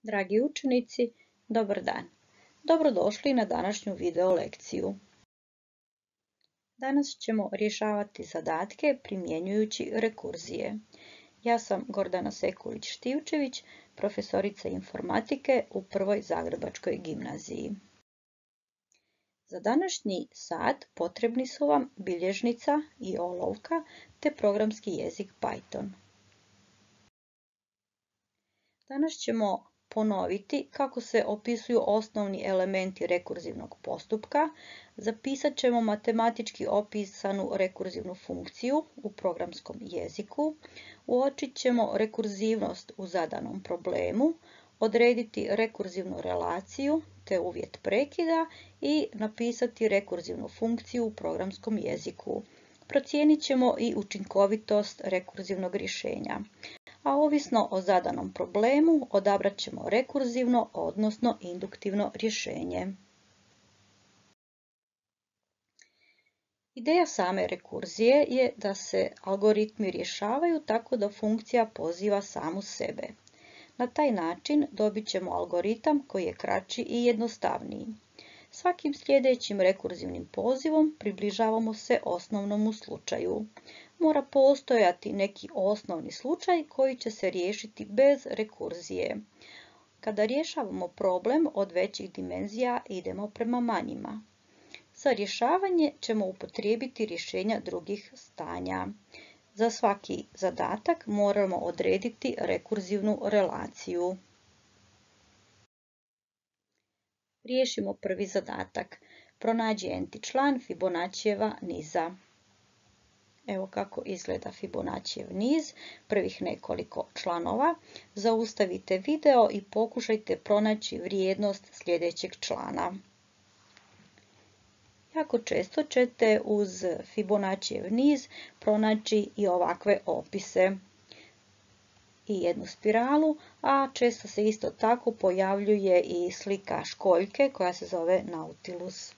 Dragi učenici, dobar dan. Dobrodošli na današnju video lekciju. Danas ćemo rješavati zadatke primjenjujući rekurzije. Ja sam Gordana Sekulić-Štivčević, profesorica informatike u Prvoj Zagrebačkoj gimnaziji. Za današnji sat potrebni su vam bilježnica i olovka te programski jezik Python. Danas ćemo ponoviti kako se opisuju osnovni elementi rekurzivnog postupka, zapisat ćemo matematički opisanu rekurzivnu funkciju u programskom jeziku, uočit ćemo rekurzivnost u zadanom problemu, odrediti rekurzivnu relaciju te uvjet prekida i napisati rekurzivnu funkciju u programskom jeziku. Procijenit ćemo i učinkovitost rekurzivnog rješenja. A ovisno o zadanom problemu odabrat ćemo rekurzivno, odnosno induktivno rješenje. Ideja same rekurzije je da se algoritmi rješavaju tako da funkcija poziva samu sebe. Na taj način dobit ćemo algoritam koji je kraći i jednostavniji. Svakim sljedećim rekurzivnim pozivom približavamo se osnovnom slučaju. Mora postojati neki osnovni slučaj koji će se riješiti bez rekurzije. Kada rješavamo problem od većih dimenzija, idemo prema manjima. Za rješavanje ćemo upotrijebiti rješenja drugih stanja. Za svaki zadatak moramo odrediti rekurzivnu relaciju. Riješimo prvi zadatak. Pronađi nti član Fibonaccijeva niza. Evo kako izgleda Fibonaccijev niz, prvih nekoliko članova. Zaustavite video i pokušajte pronaći vrijednost sljedećeg člana. Jako često ćete uz Fibonaccijev niz pronaći i ovakve opise i jednu spiralu, a često se isto tako pojavljuje i slika školjke koja se zove Nautilus.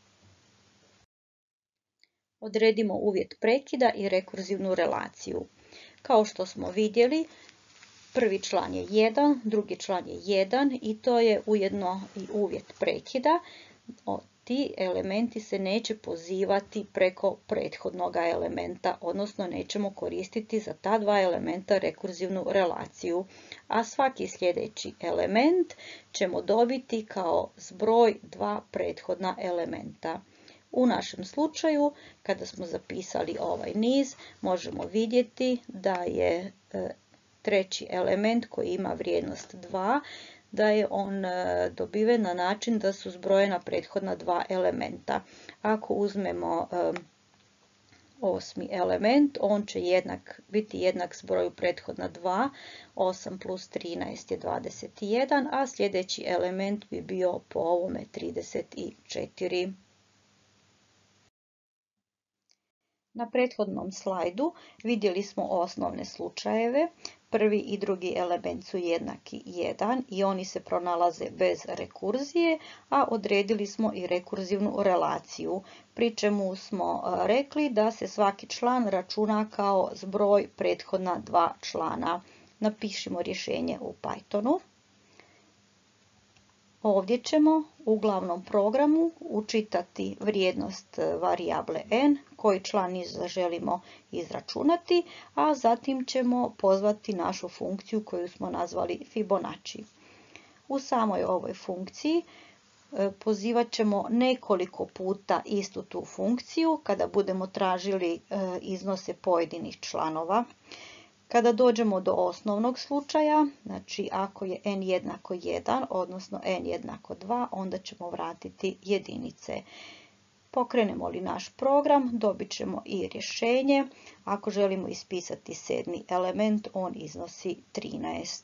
Odredimo uvjet prekida i rekurzivnu relaciju. Kao što smo vidjeli, prvi član je 1, drugi član je 1 i to je ujedno i uvjet prekida. Ti elementi se neće pozivati preko prethodnog elementa, odnosno nećemo koristiti za ta dva elementa rekurzivnu relaciju, a svaki sljedeći element ćemo dobiti kao zbroj dva prethodna elementa. U našem slučaju, kada smo zapisali ovaj niz, možemo vidjeti da je treći element koji ima vrijednost 2, da je on dobiven na način da su zbrojena prethodna dva elementa. Ako uzmemo osmi element, on će biti jednak zbroju prethodna 2, 8 plus 13 je 21, a sljedeći element bi bio po ovome 34. Na prethodnom slajdu vidjeli smo osnovne slučajeve. Prvi i drugi element su jednaki 1 i oni se pronalaze bez rekurzije, a odredili smo i rekurzivnu relaciju, pri čemu smo rekli da se svaki član računa kao zbroj prethodna dva člana. Napišimo rješenje u Pythonu. Ovdje ćemo u glavnom programu učitati vrijednost varijable n, koji član niza želimo izračunati, a zatim ćemo pozvati našu funkciju koju smo nazvali Fibonacci. U samoj ovoj funkciji pozivat ćemo nekoliko puta istu tu funkciju kada budemo tražili iznose pojedinih članova. Kada dođemo do osnovnog slučaja, znači ako je n jednako 1, odnosno n jednako 2, onda ćemo vratiti jedinice. Pokrenemo li naš program, dobit ćemo i rješenje. Ako želimo ispisati sedmi element, on iznosi 13.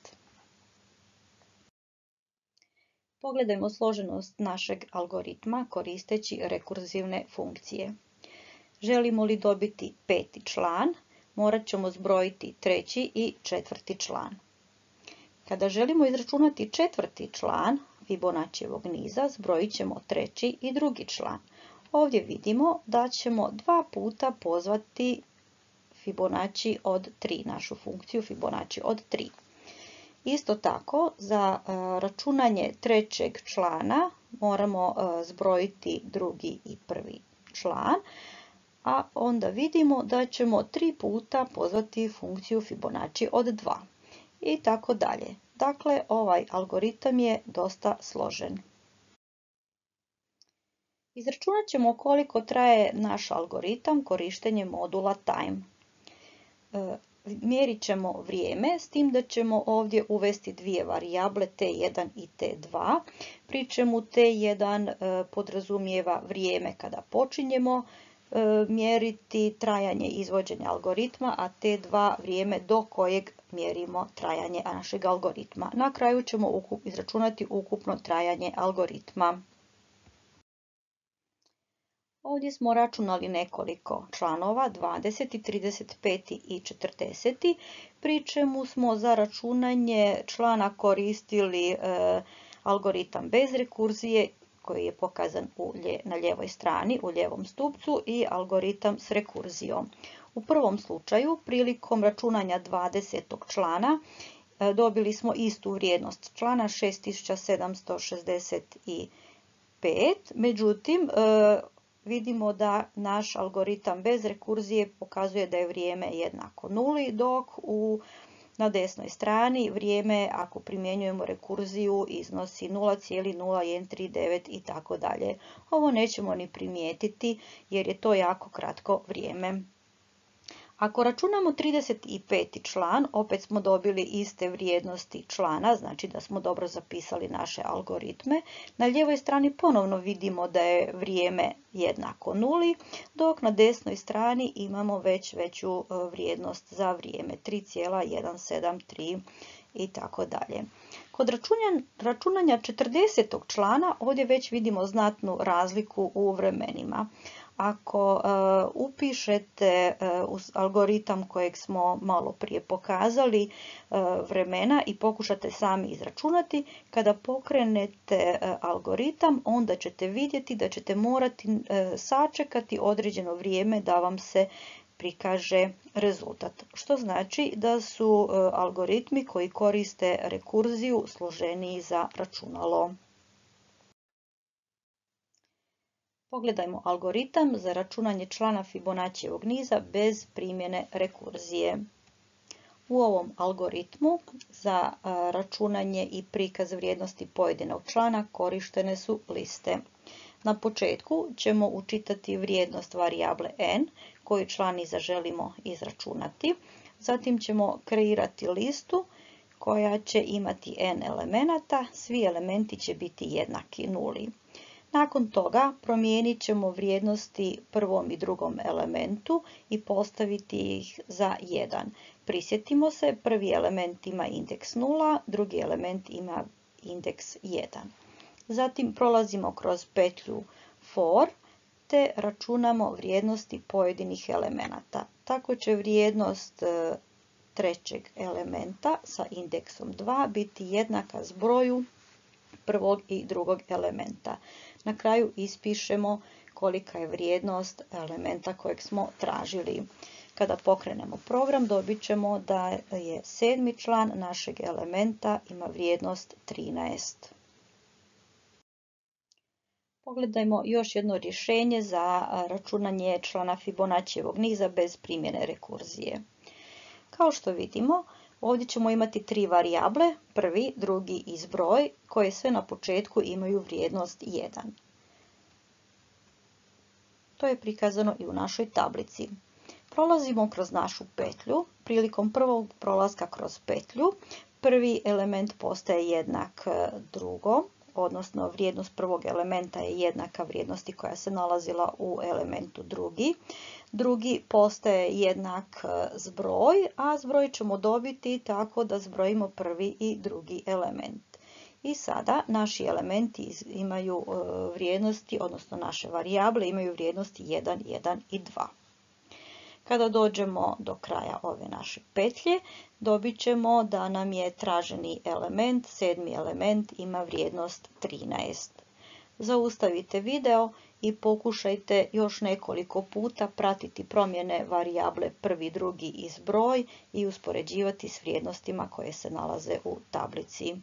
Pogledajmo složenost našeg algoritma koristeći rekurzivne funkcije. Želimo li dobiti peti član, morat ćemo zbrojiti treći i četvrti član. Kada želimo izračunati četvrti član Fibonaccijevog niza, zbrojit ćemo treći i drugi član. Ovdje vidimo da ćemo dva puta pozvati Fibonacci od 3, našu funkciju Fibonacci od 3. Isto tako, za računanje trećeg člana moramo zbrojiti drugi i prvi član, a onda vidimo da ćemo 3 puta pozvati funkciju Fibonacci od 2 i tako dalje. Dakle, ovaj algoritam je dosta složen. Izračunat ćemo koliko traje naš algoritam korištenjem modula time. Mjerit ćemo vrijeme, s tim da ćemo ovdje uvesti dvije varijable t1 i t2, pri čemu t1 podrazumijeva vrijeme kada počinjemo mjeriti trajanje izvođenja algoritma, a t2 vrijeme do kojeg mjerimo trajanje našeg algoritma. Na kraju ćemo izračunati ukupno trajanje algoritma. Ovdje smo računali nekoliko članova, 20, 35 i 40, pri čemu smo za računanje člana koristili algoritam bez rekurzije, koji je pokazan na lijevoj strani, u lijevom stupcu, i algoritam s rekurzijom. U prvom slučaju, prilikom računanja 20. člana, dobili smo istu vrijednost člana 6765, međutim, vidimo da naš algoritam bez rekurzije pokazuje da je vrijeme jednako 0, dok na desnoj strani vrijeme, ako primjenjujemo rekurziju, iznosi 0,0139 i tako dalje. Ovo nećemo ni primijetiti jer je to jako kratko vrijeme. Ako računamo 35. član, opet smo dobili iste vrijednosti člana, znači da smo dobro zapisali naše algoritme. Na lijevoj strani ponovno vidimo da je vrijeme jednako 0, dok na desnoj strani imamo već veću vrijednost za vrijeme, 3,173 i tako dalje. Kod računanja 40. člana ovdje već vidimo znatnu razliku u vremenima. Ako upišete algoritam kojeg smo malo prije pokazali vremena i pokušate sami izračunati, kada pokrenete algoritam, onda ćete vidjeti da ćete morati sačekati određeno vrijeme da vam se prikaže rezultat. Što znači da su algoritmi koji koriste rekurziju složeniji za računalo. Pogledajmo algoritam za računanje člana Fibonaccijevog niza bez primjene rekurzije. U ovom algoritmu za računanje i prikaz vrijednosti pojedinog člana korištene su liste. Na početku ćemo učitati vrijednost varijable n koju član iza želimo izračunati. Zatim ćemo kreirati listu koja će imati n elemenata. Svi elementi će biti jednaki 0. Nakon toga promijenit ćemo vrijednosti prvom i drugom elementu i postaviti ih za 1. Prisjetimo se, prvi element ima indeks 0, drugi element ima indeks 1. Zatim prolazimo kroz petlju for te računamo vrijednosti pojedinih elemenata. Tako će vrijednost trećeg elementa sa indeksom 2 biti jednaka zbroju prvog i drugog elementa. Na kraju ispišemo kolika je vrijednost elementa kojeg smo tražili. Kada pokrenemo program, dobit ćemo da je 7. član našeg elementa ima vrijednost 13. Pogledajmo još jedno rješenje za računanje člana Fibonaccijevog niza bez primjene rekurzije. Kao što vidimo, ovdje ćemo imati 3 varijable, prvi, drugi i zbroj, koje sve na početku imaju vrijednost 1. To je prikazano i u našoj tablici. Prolazimo kroz našu petlju. Prilikom prvog prolaska kroz petlju, prvi element postaje jednak drugom, odnosno vrijednost prvog elementa je jednaka vrijednosti koja se nalazila u elementu drugi. Drugi postaje jednak zbroj, a zbroj ćemo dobiti tako da zbrojimo prvi i drugi element. I sada naši elementi imaju vrijednosti, odnosno naše varijable imaju vrijednosti 1, 1 i 2. Kada dođemo do kraja ove naše petlje, dobit ćemo da nam je traženi element, 7. element, ima vrijednost 13. Zaustavite video i pokušajte još nekoliko puta pratiti promjene varijable prvi, drugi i zbroj i uspoređivati s vrijednostima koje se nalaze u tablici.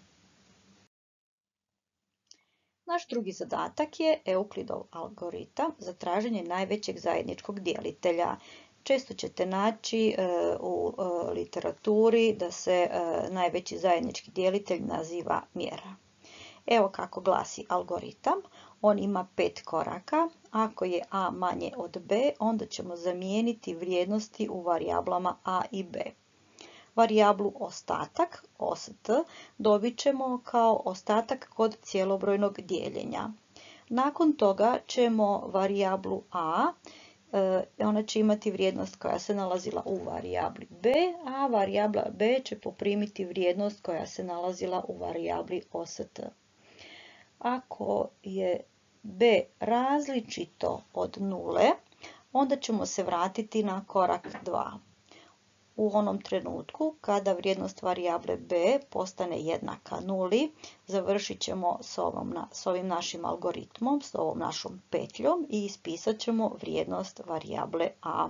Naš drugi zadatak je Euklidov algoritam za traženje najvećeg zajedničkog djelitelja. Često ćete naći u literaturi da se najveći zajednički djelitelj naziva mjera. Evo kako glasi algoritam. On ima 5 koraka. Ako je a manje od b, onda ćemo zamijeniti vrijednosti u varijablama a i b. Varijablu ostatak, ost, dobit ćemo kao ostatak kod cijelobrojnog dijeljenja. Nakon toga ćemo varijablu a, ona će imati vrijednost koja se nalazila u varijabli b, a varijabla b će poprimiti vrijednost koja se nalazila u varijabli ost. Ako je b različito od nule, onda ćemo se vratiti na korak 2. U onom trenutku kada vrijednost varijable b postane jednaka nuli, završit ćemo s ovim našim algoritmom, s ovom našom petljom i ispisat ćemo vrijednost varijable a.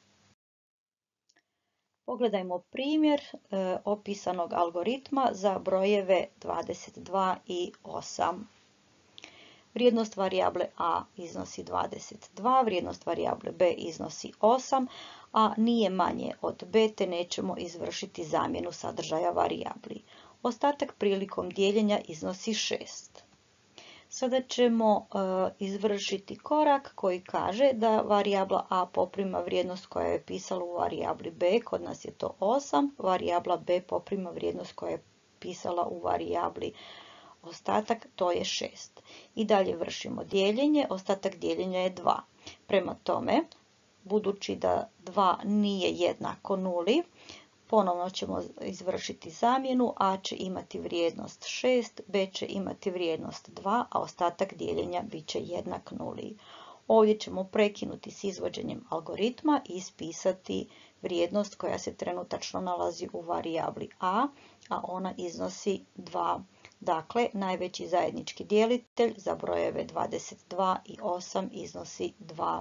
Pogledajmo primjer opisanog algoritma za brojeve 22 i 8. Vrijednost varijable a iznosi 22, vrijednost varijable b iznosi 8, a nije manje od b, te nećemo izvršiti zamjenu sadržaja varijabli. Ostatak prilikom dijeljenja iznosi 6. Sada ćemo izvršiti korak koji kaže da varijabla a poprima vrijednost koja je pisala u varijabli b, kod nas je to 8, varijabla b poprima vrijednost koja je pisala u varijabli ostatak, to je 6. I dalje vršimo dijeljenje, ostatak dijeljenja je 2. Prema tome, budući da 2 nije jednako nuli, ponovno ćemo izvršiti zamjenu, a će imati vrijednost 6, b će imati vrijednost 2, a ostatak dijeljenja bit će jednak nuli. Ovdje ćemo prekinuti s izvođenjem algoritma i ispisati vrijednost koja se trenutačno nalazi u varijabli a ona iznosi 2. Dakle, najveći zajednički djelitelj za brojeve 22 i 8 iznosi 2.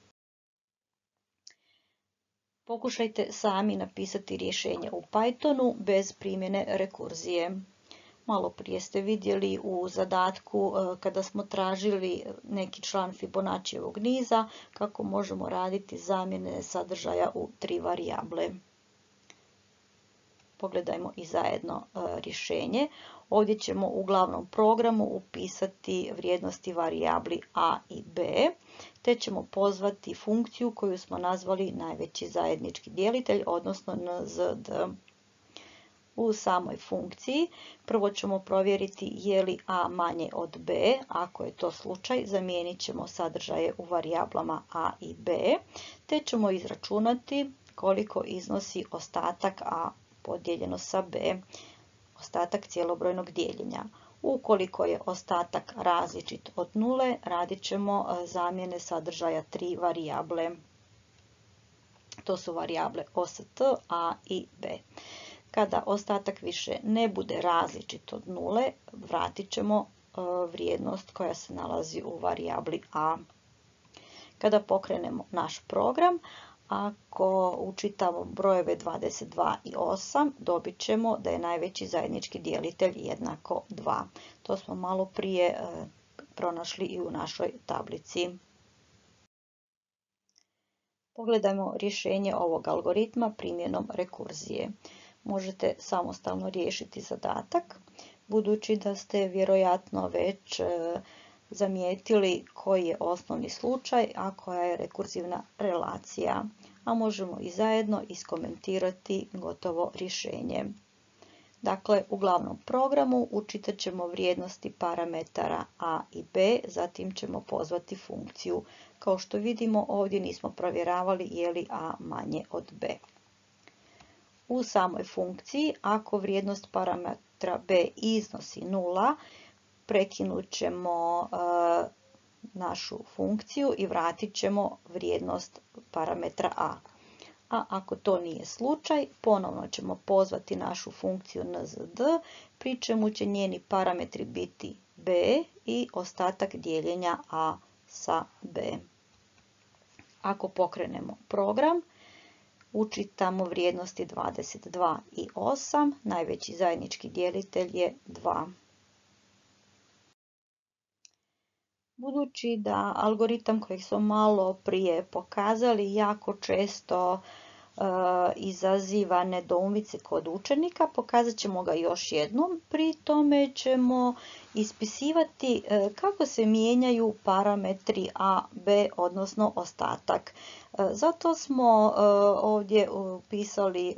Pokušajte sami napisati rješenje u Pythonu bez primjene rekurzije. Malo prije ste vidjeli u zadatku kada smo tražili neki član Fibonaccijevog niza kako možemo raditi zamjene sadržaja u 3 varijable. Pogledajmo i zajedno rješenje. Ovdje ćemo u glavnom programu upisati vrijednosti varijabli a i b, te ćemo pozvati funkciju koju smo nazvali najveći zajednički djelitelj, odnosno nzd. U samoj funkciji prvo ćemo provjeriti je li a manje od b. Ako je to slučaj, zamijenit ćemo sadržaje u varijablama a i b, te ćemo izračunati koliko iznosi ostatak a podijeljeno sa b, ostatak cijelobrojnog dijeljenja. Ukoliko je ostatak različit od nule, radit ćemo zamjene sadržaja 3 varijable. To su varijable ost, a i b. Kada ostatak više ne bude različit od nule, vratit ćemo vrijednost koja se nalazi u varijabli a. Kada pokrenemo naš program, ako učitamo brojeve 22 i 8, dobit ćemo da je najveći zajednički djelitelj jednako 2. To smo malo prije pronašli i u našoj tablici. Pogledajmo rješenje ovog algoritma primjenom rekurzije. Možete samostalno riješiti zadatak, budući da ste vjerojatno već zamijetili koji je osnovni slučaj, a koja je rekurzivna relacija, a možemo i zajedno iskomentirati gotovo rješenje. Dakle, u glavnom programu učitat ćemo vrijednosti parametara a i b, zatim ćemo pozvati funkciju. Kao što vidimo, ovdje nismo provjeravali je li a manje od b. U samoj funkciji, ako vrijednost parametra b iznosi 0, prekinut ćemo našu funkciju i vratit ćemo vrijednost parametra a. A ako to nije slučaj, ponovno ćemo pozvati našu funkciju nzd, pri čemu će njeni parametri biti b i ostatak dijeljenja a sa B. Ako pokrenemo program, učitamo vrijednosti 22 i 8, najveći zajednički djelitelj je 2. Budući da algoritam kojeg smo malo prije pokazali jako često izaziva nedoumice kod učenika, pokazat ćemo ga još jednom. Pri tome ćemo ispisivati kako se mijenjaju parametri A, B, odnosno ostatak. Zato smo ovdje upisali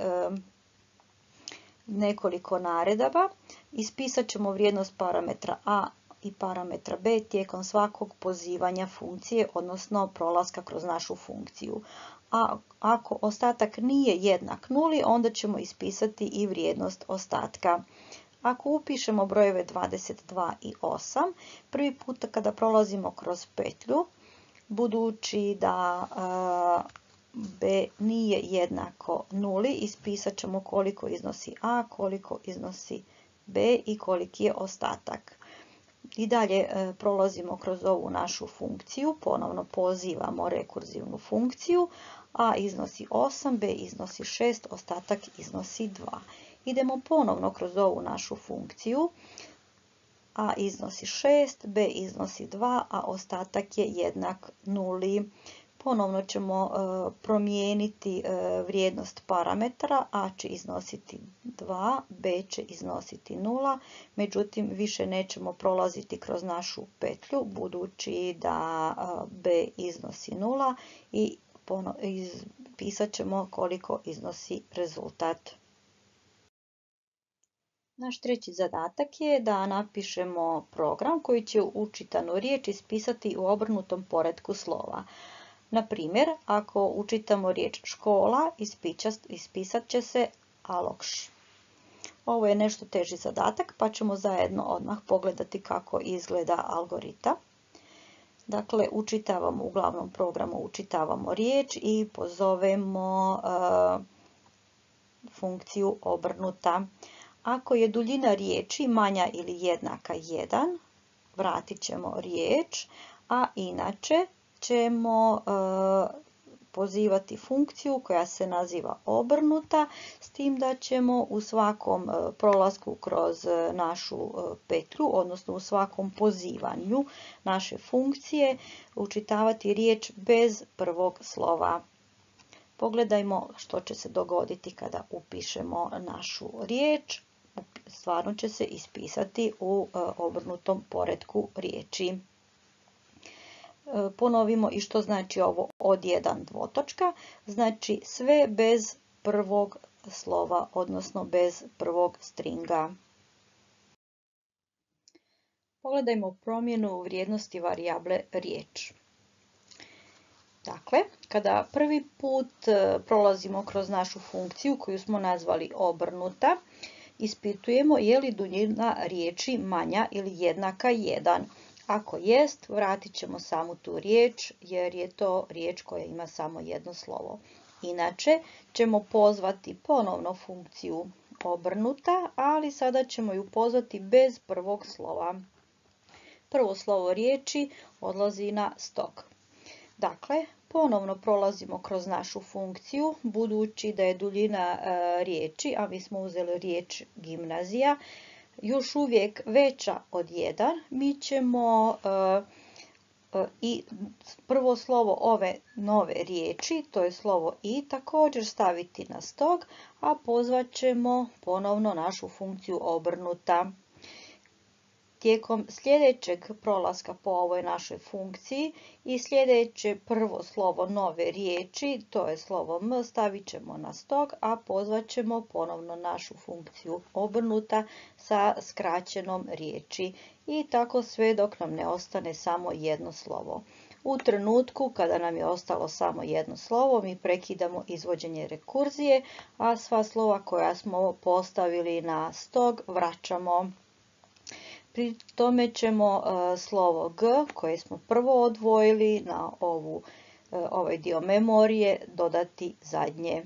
nekoliko naredaba. Ispisat ćemo vrijednost parametra A i parametra B tijekom svakog pozivanja funkcije, odnosno prolaska kroz našu funkciju. A ako ostatak nije jednak nuli, onda ćemo ispisati i vrijednost ostatka. Ako upišemo brojeve 22 i 8, prvi puta kada prolazimo kroz petlju, budući da B nije jednako nuli, ispisat ćemo koliko iznosi A, koliko iznosi B i koliki je ostatak. I dalje prolazimo kroz ovu našu funkciju, ponovno pozivamo rekurzivnu funkciju, A iznosi 8, B iznosi 6, ostatak iznosi 2. Idemo ponovno kroz ovu našu funkciju, A iznosi 6, B iznosi 2, a ostatak je jednak nuli. Ponovno ćemo promijeniti vrijednost parametara, A će iznositi 2, B će iznositi 0, međutim više nećemo prolaziti kroz našu petlju budući da B iznosi 0 i pisat ćemo koliko iznosi rezultat. Naš treći zadatak je da napišemo program koji će učitanu riječ ispisati u obrnutom poretku slova. Na primjer, ako učitamo riječ škola, ispisat će se alokš. Ovo je nešto teži zadatak, pa ćemo zajedno odmah pogledati kako izgleda algoritam. Dakle, u glavnom programu učitavamo riječ i pozovemo funkciju obrnuta. Ako je duljina riječi manja ili jednaka 1, vratit ćemo riječ, a inače ćemo pozivati funkciju koja se naziva obrnuta, s tim da ćemo u svakom prolasku kroz našu petlju, odnosno u svakom pozivanju naše funkcije, učitavati riječ bez prvog slova. Pogledajmo što će se dogoditi kada upišemo našu riječ. Stvarno će se ispisati u obrnutom poretku riječi. Ponovimo i što znači ovo od 1 dvotočka, znači sve bez prvog slova, odnosno bez prvog stringa. Pogledajmo promjenu vrijednosti varijable riječ. Dakle, kada prvi put prolazimo kroz našu funkciju koju smo nazvali obrnuta, ispitujemo je li duljina riječi manja ili jednaka 1. Ako jest, vratit ćemo samu tu riječ jer je to riječ koja ima samo jedno slovo. Inače ćemo pozvati ponovno funkciju obrnuta, ali sada ćemo ju pozvati bez prvog slova. Prvo slovo riječi odlazi na stok. Dakle, ponovno prolazimo kroz našu funkciju, budući da je duljina riječi, a mi smo uzeli riječ gimnazija, još uvijek veća od 1, mi ćemo i prvo slovo ove nove riječi, to je slovo i, također staviti na stok, a pozvat ćemo ponovno našu funkciju obrnuta. Tijekom sljedećeg prolaska po ovoj našoj funkciji i sljedeće prvo slovo nove riječi, to je slovo M, stavit ćemo na stok, a pozvat ćemo ponovno našu funkciju obrnuta sa skraćenom riječi. I tako sve dok nam ne ostane samo jedno slovo. U trenutku kada nam je ostalo samo jedno slovo, mi prekidamo izvođenje rekurzije, a sva slova koja smo postavili na stok vraćamo. Pri tome ćemo slovo G koje smo prvo odvojili na ovaj dio memorije dodati zadnje.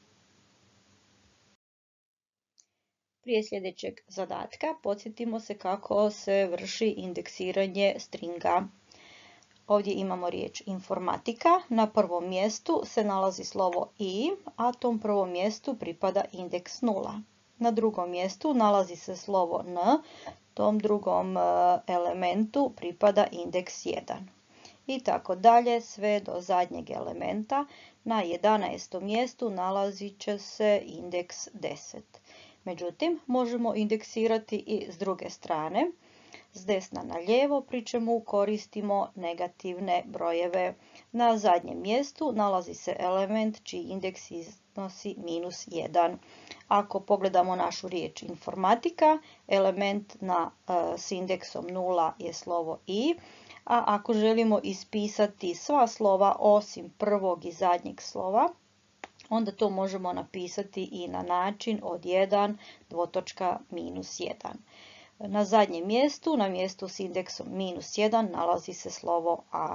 Prije sljedećeg zadatka podsjetimo se kako se vrši indeksiranje stringa. Ovdje imamo riječ informatika. Na prvom mjestu se nalazi slovo i, a tom prvom mjestu pripada indeks 0. Na drugom mjestu nalazi se slovo n, tom drugom elementu pripada indeks 1. I tako dalje sve do zadnjeg elementa. Na 11. mjestu nalazit će se indeks 10. Međutim, možemo indeksirati i s druge strane, s desna na lijevo, pri čemu koristimo negativne brojeve. Na zadnjem mjestu nalazi se element čiji indeks iznosi -1. Ako pogledamo našu riječ informatika, element s indeksom 0 je slovo i, a ako želimo ispisati sva slova osim prvog i zadnjeg slova, onda to možemo napisati i na način od 1 -1. Na zadnjem mjestu, na mjestu s indeksom -1, nalazi se slovo a.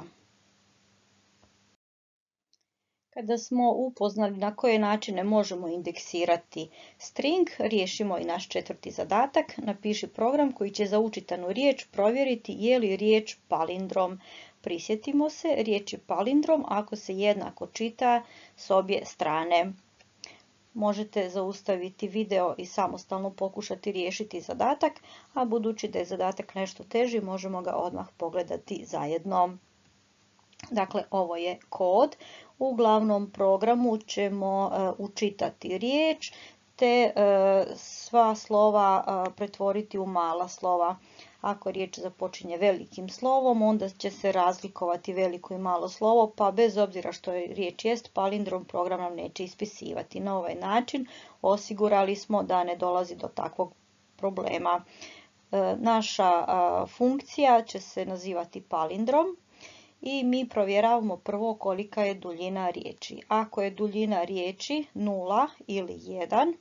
Kada smo upoznali na koje načine možemo indeksirati string, riješimo i naš četvrti zadatak. Napiši program koji će za učitanu riječ provjeriti je li riječ palindrom. Prisjetimo se, riječ je palindrom ako se jednako čita s obje strane. Možete zaustaviti video i samostalno pokušati riješiti zadatak, a budući da je zadatak nešto teži, možemo ga odmah pogledati zajedno. Dakle, ovo je kod. U glavnom programu ćemo učitati riječ te sva slova pretvoriti u mala slova. Ako riječ započinje velikim slovom, onda će se razlikovati veliko i malo slovo, pa bez obzira što riječ jest palindrom, program nam neće ispisivati. Na ovaj način osigurali smo da ne dolazi do takvog problema. Naša funkcija će se nazivati palindrom i mi provjeravamo prvo kolika je duljina riječi. Ako je duljina riječi 0 ili 1,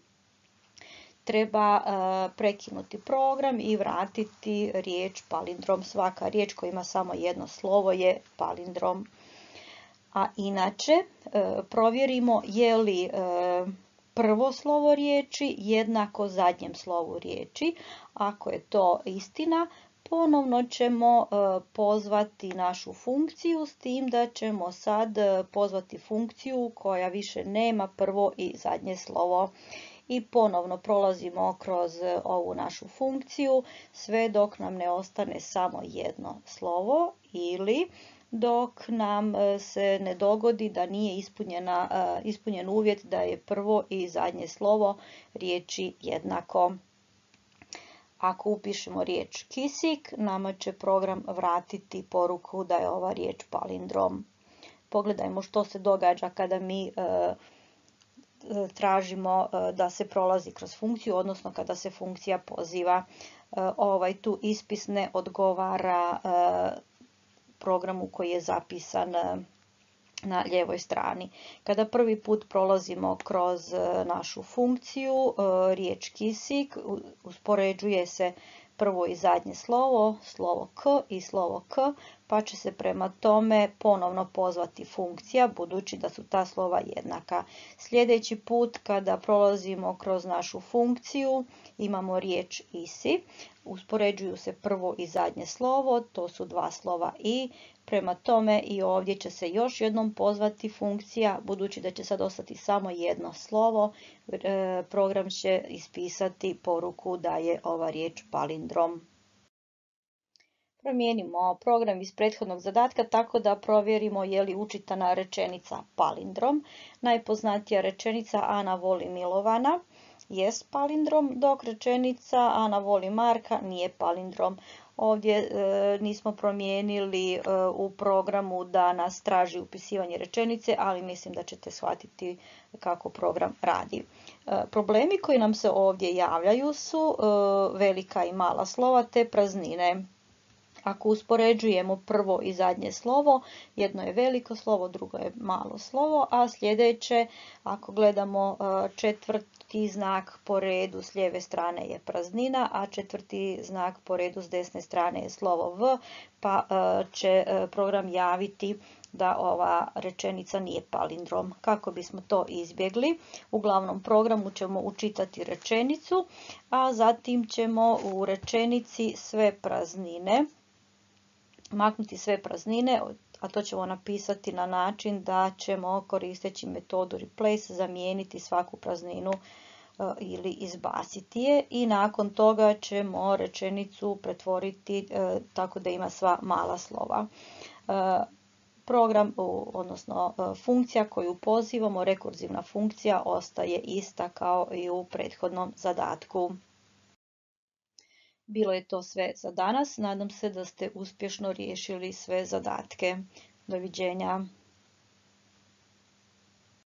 treba prekinuti program i vratiti riječ palindrom. Svaka riječ koja ima samo jedno slovo je palindrom. A inače, provjerimo je li prvo slovo riječi jednako zadnjem slovu riječi. Ako je to istina, ponovno ćemo pozvati našu funkciju, s tim da ćemo sad pozvati funkciju koja više nema prvo i zadnje slovo. I ponovno prolazimo kroz ovu našu funkciju sve dok nam ne ostane samo jedno slovo ili dok nam se ne dogodi da nije ispunjen uvjet da je prvo i zadnje slovo riječi jednako. Ako upišemo riječ kisik, nama će program vratiti poruku da je ova riječ palindrom. Pogledajmo što se događa kada mi tražimo da se prolazi kroz funkciju, odnosno kada se funkcija poziva. Tu ispis ne odgovara programu koji je zapisan na lijevoj strani. Kada prvi put prolazimo kroz našu funkciju, riječ kisik, uspoređuje se prvo i zadnje slovo, slovo k i slovo k, pa će se prema tome ponovno pozvati funkcija, budući da su ta slova jednaka. Sljedeći put kada prolazimo kroz našu funkciju, imamo riječ isi, uspoređuju se prvo i zadnje slovo, to su dva slova i, prema tome i ovdje će se još jednom pozvati funkcija, budući da će sad ostati samo jedno slovo, program će ispisati poruku da je ova riječ palindrom. Promijenimo program iz prethodnog zadatka tako da provjerimo je li učitana rečenica palindrom. Najpoznatija rečenica Ana voli Milovana jest palindrom, dok rečenica Ana voli Marka nije palindrom. Ovdje nismo promijenili u programu da nas traži upisivanje rečenice, ali mislim da ćete shvatiti kako program radi. Problemi koji nam se ovdje javljaju su velika i mala slova te praznine. Ako uspoređujemo prvo i zadnje slovo, jedno je veliko slovo, drugo je malo slovo, a sljedeće, ako gledamo četvrti znak po redu s lijeve strane je praznina, a četvrti znak po redu s desne strane je slovo v, pa će program javiti da ova rečenica nije palindrom. Kako bismo to izbjegli, u glavnom programu ćemo učitati rečenicu, a zatim ćemo u rečenici sve praznine maknuti sve praznine, a to ćemo napisati na način da ćemo koristeći metodu replace zamijeniti svaku prazninu ili izbaciti je i nakon toga ćemo rečenicu pretvoriti tako da ima sva mala slova. Program, odnosno funkcija koju pozivamo, rekurzivna funkcija, ostaje ista kao i u prethodnom zadatku. Bilo je to sve za danas. Nadam se da ste uspješno riješili sve zadatke. Doviđenja.